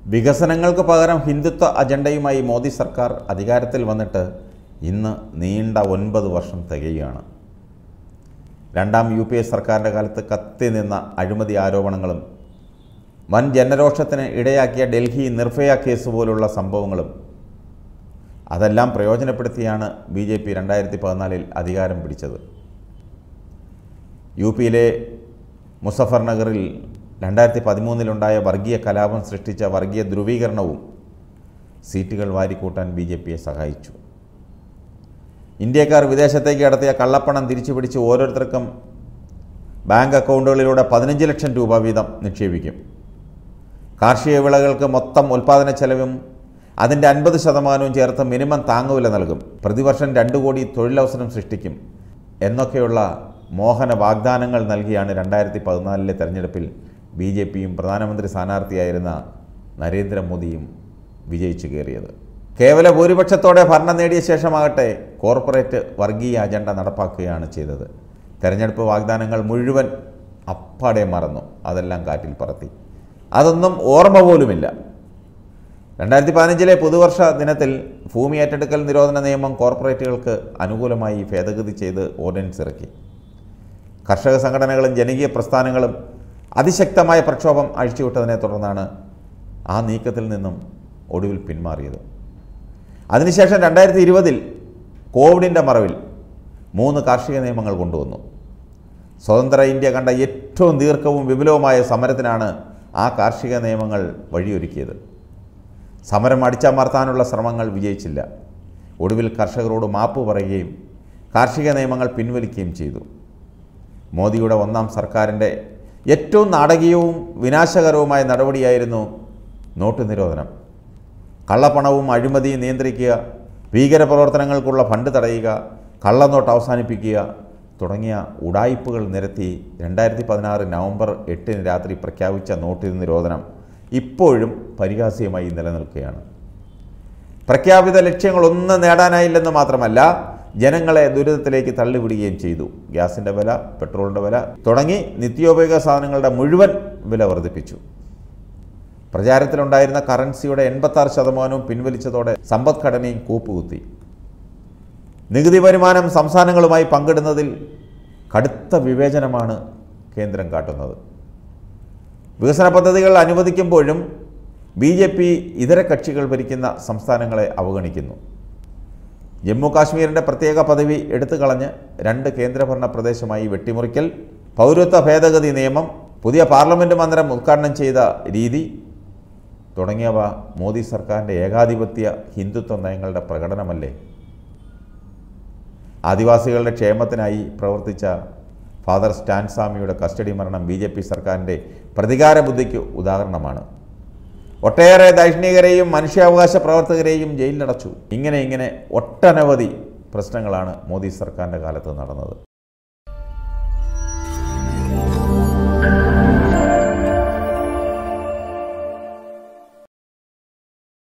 വികസനങ്ങൾക്ക് പകരം ഹിന്ദുത്വ അജണ്ടയുമായി മോദി സർക്കാർ അധികാരത്തിൽ വന്നിട്ട് ഇന്ന് നീണ്ട 9 വർഷം തികയുകയാണ്. രണ്ടാം UPA സർക്കാരിൻ്റെ കാലത്ത് കത്തി നിന്ന അഴിമതി ആരോപണങ്ങളും വൻ ജനരോഷത്തിന് ഇടയാക്കിയ ഡൽഹി നിർഭയ കേസ് പോലുള്ള സംഭവങ്ങളും അതെല്ലാം പ്രയോജനപ്പെടുത്തിയാണ് BJP 2014 അധികാരം പിടിച്ചത്. UPയിലെ മുസഫർനഗറിൽ 2013 വർഗീയ കലാപം സൃഷ്ടിച്ച വർഗീയ ധ്രുവീകരണവും സീറ്റുകൾ വാരിക്കൂട്ടാൻ BJPയെ സഹായിച്ചു. ഇന്ത്യക്കാർ വിദേശത്തേക്ക് കടത്തിയ കള്ളപ്പണം തിരിച്ചുപിടിച്ച് ഓരോരുത്തർക്കും ബാങ്ക് അക്കൗണ്ടുകളിലൂടെ 15 ലക്ഷം രൂപ വീതം നിക്ഷേപിക്കും. കാർഷിക വിളകൾക്ക് മൊത്തം ഉൽപ്പാദന ചെലവും അതിൻ്റെ 50% ചേർത്ത് മിനിമം താങ്ങുവില നൽകും. പ്രതിവർഷം 2 കോടി തൊഴിലവസരം സൃഷ്ടിക്കും എന്നൊക്കെയുള്ള മോഹന വാഗ്ദാനങ്ങൾ നൽകിയാണ് 2014 തെരഞ്ഞെടുപ്പിൽ BJPയും പ്രധാനമന്ത്രി സ്ഥാനാർത്ഥിയായിരുന്ന നരേന്ദ്രമോദിയും വിജയിച്ചു കയറിയത്. കേവല ഭൂരിപക്ഷത്തോടെ ഭരണം നേടിയ ശേഷമാകട്ടെ കോർപ്പറേറ്റ് വർഗീയ അജണ്ട നടപ്പാക്കുകയാണ് ചെയ്തത്. തെരഞ്ഞെടുപ്പ് വാഗ്ദാനങ്ങൾ മുഴുവൻ അപ്പാടെ മറന്നു, അതെല്ലാം കാറ്റിൽ പറത്തി. അതൊന്നും ഓർമ്മ പോലുമില്ല. 2015 പുതുവർഷ ദിനത്തിൽ ഭൂമി ഏറ്റെടുക്കൽ നിരോധന നിയമം കോർപ്പറേറ്റുകൾക്ക് അനുകൂലമായി ഭേദഗതി ചെയ്ത് ഓർഡിനൻസ് ഇറക്കി. കർഷക സംഘടനകളും ജനകീയ പ്രസ്ഥാനങ്ങളും അതിശക്തമായ പ്രക്ഷോഭം അഴിച്ചുവിട്ടതിനെ തുടർന്നാണ് ആ നീക്കത്തിൽ നിന്നും ഒടുവിൽ പിന്മാറിയത്. അതിനുശേഷം 2020 കോവിഡിൻ്റെ മറവിൽ 3 കാർഷിക നിയമങ്ങൾ കൊണ്ടുവന്നു. സ്വതന്ത്ര ഇന്ത്യ കണ്ട ഏറ്റവും ദീർഘവും വിപുലവുമായ സമരത്തിനാണ് ആ കാർഷിക നിയമങ്ങൾ വഴിയൊരുക്കിയത്. സമരം അടിച്ചമർത്താനുള്ള ശ്രമങ്ങൾ വിജയിച്ചില്ല. ഒടുവിൽ കർഷകരോട് മാപ്പ് പറയുകയും കാർഷിക നിയമങ്ങൾ പിൻവലിക്കുകയും ചെയ്തു. മോദിയുടെ 1ാം സർക്കാരിൻ്റെ ഏറ്റവും നാടകീയവും വിനാശകരവുമായ നടപടിയായിരുന്നു നോട്ട് നിരോധനം. കള്ളപ്പണവും അഴിമതിയും നിയന്ത്രിക്കുക, ഭീകരപ്രവർത്തനങ്ങൾക്കുള്ള ഫണ്ട് തടയുക, കള്ളനോട്ട് അവസാനിപ്പിക്കുക തുടങ്ങിയ ഉഡായിപ്പുകൾ നിരത്തി 2016 നവംബർ 8 രാത്രി പ്രഖ്യാപിച്ച നോട്ട് നിരോധനം ഇപ്പോഴും പരിഹാസ്യമായി നിലനിൽക്കുകയാണ്. പ്രഖ്യാപിത ലക്ഷ്യങ്ങളൊന്നും നേടാനായില്ലെന്ന് മാത്രമല്ല, ജനങ്ങളെ ദുരിതത്തിലേക്ക് തള്ളിവിടുകയും ചെയ്തു. ഗ്യാസിൻ്റെ വില, പെട്രോളിൻ്റെ വില തുടങ്ങി നിത്യോപയോഗ സാധനങ്ങളുടെ മുഴുവൻ വില വർദ്ധിപ്പിച്ചു. പ്രചാരത്തിലുണ്ടായിരുന്ന കറൻസിയുടെ 86% പിൻവലിച്ചതോടെ സമ്പദ്ഘടനയും കൂപ്പുകുത്തി. നികുതി വരുമാനം സംസ്ഥാനങ്ങളുമായി പങ്കിടുന്നതിൽ കടുത്ത വിവേചനമാണ് കേന്ദ്രം കാട്ടുന്നത്. വികസന പദ്ധതികൾ അനുവദിക്കുമ്പോഴും BJP ഇതര കക്ഷികൾ ഭരിക്കുന്ന സംസ്ഥാനങ്ങളെ അവഗണിക്കുന്നു. ജമ്മു കാശ്മീരിൻ്റെ പ്രത്യേക പദവി എടുത്തു കളഞ്ഞ് 2 കേന്ദ്രഭരണ പ്രദേശമായി വെട്ടിമുറിക്കൽ, പൗരത്വ ഭേദഗതി നിയമം, പുതിയ പാർലമെൻറ്റ് മന്ദിരം ഉദ്ഘാടനം ചെയ്ത രീതി തുടങ്ങിയവ മോദി സർക്കാരിൻ്റെ ഏകാധിപത്യ ഹിന്ദുത്വ നയങ്ങളുടെ പ്രകടനമല്ലേ? ആദിവാസികളുടെ ക്ഷേമത്തിനായി പ്രവർത്തിച്ച ഫാദർ സ്റ്റാൻസ്വാമിയുടെ കസ്റ്റഡി മരണം BJP സർക്കാരിൻ്റെ പ്രതികാര ബുദ്ധിക്ക് ഉദാഹരണമാണ്. ഒട്ടേറെ ദൈഷ്ണികരെയും മനുഷ്യാവകാശ പ്രവർത്തകരെയും ജയിലിലടച്ചു. ഇങ്ങനെ ഒട്ടനവധി പ്രശ്നങ്ങളാണ് മോദി സർക്കാരിൻ്റെ കാലത്ത് നടന്നത്.